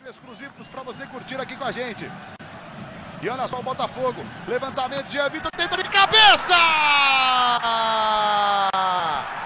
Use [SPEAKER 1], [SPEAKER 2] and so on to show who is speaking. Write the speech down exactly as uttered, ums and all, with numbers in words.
[SPEAKER 1] Exclusivos para você curtir aqui com a gente. E olha só o Botafogo. Levantamento de Jean Vitor, tenta de cabeça!